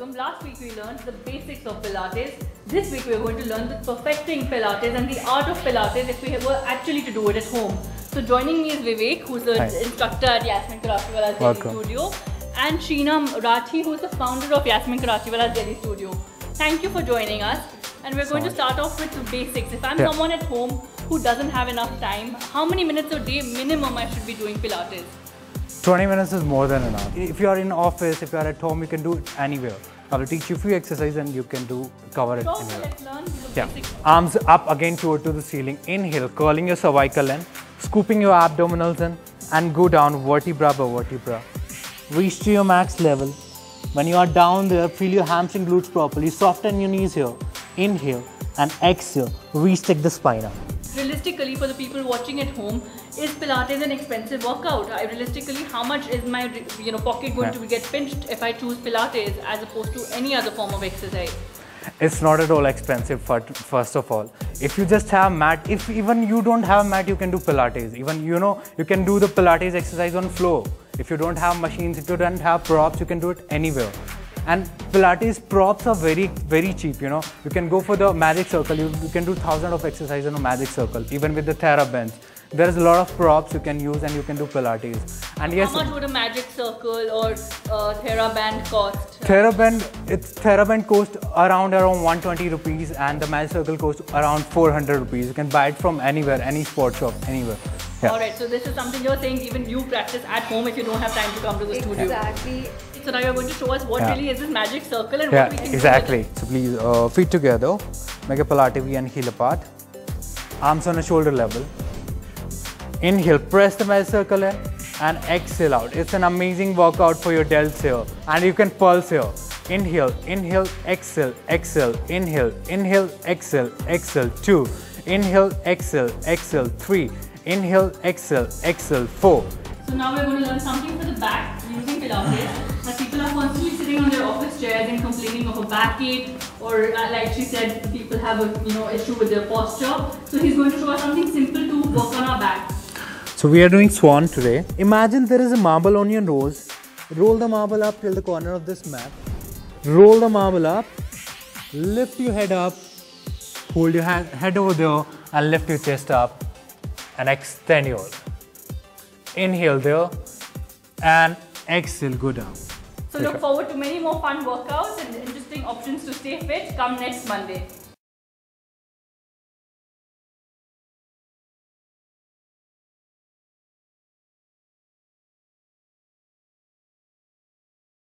welcome. Last week we learned the basics of Pilates. This week we are going to learn the perfecting Pilates and the art of Pilates if we were actually to do it at home. So joining me is Vivek, who's the instructor at Yasmin Karachiwala's Delhi studio, and Sheena Rathi, who's the founder of Yasmin Karachiwala's Delhi studio. Thank you for joining us. And we're going to start off with the basics. If I'm someone at home who doesn't have enough time, how many minutes a day minimum I should be doing Pilates? 20 minutes is more than enough. If you are in office, if you are at home, you can do it anywhere. I will teach you few exercises and you can cover it anywhere. Let's learn the basics. Arms up again toward to the ceiling. Inhale, curling your cervical in, scooping your abdominals in, and go down vertebra by vertebra. Reach to your max level. When you are down there, feel your hamstring glutes properly. Soften your knees here. Inhale and exhale. Recheck the spine up. Realistically, for the people watching at home, is Pilates an expensive workout? Realistically, how much is my pocket going to get pinched if I choose Pilates as opposed to any other form of exercise? It's not at all expensive. First of all, if you just have mat, if even you don't have mat, you can do Pilates. Even you can do the Pilates exercise on floor. If you don't have machines, if you don't have props, you can do it anywhere. And Pilates props are very, very cheap. You can go for the magic circle. You can do thousands of exercises on a magic circle. Even with the TheraBands, there's a lot of props you can use, and you can do Pilates. And yes, how much would a magic circle or TheraBand cost? TheraBand costs around 120 rupees, and the magic circle costs around 400 rupees. You can buy it from anywhere, any sports shop, anywhere. Yeah. Alright, so this is something you're saying even you practice at home if you don't have time to come to the studio. Exactly. So now you're going to show us what really is this magic circle and what we can do exactly. with it. So please, feet together, make a Pilates and heel apart. Arms on a shoulder level. Inhale, press the magic circle in and exhale out. It's an amazing workout for your delts here. And you can pulse here. Inhale, inhale, exhale, exhale, inhale, inhale, exhale, exhale, 2. Inhale, exhale, exhale, 3. Inhale, exhale, exhale, 4. So now we're going to learn something for the back using Pilates. That people are constantly sitting on their office chairs and complaining of a backache, or like she said, people have a issue with their posture. So he's going to show us something simple to work on our back. So we are doing swan today. Imagine there is a marble on your nose. Roll the marble up till the corner of this mat. Roll the marble up. Lift your head up. Hold your head over there and lift your chest up. And extend your inhale there and exhale, go down. So look forward to many more fun workouts and interesting options to stay fit come next Monday.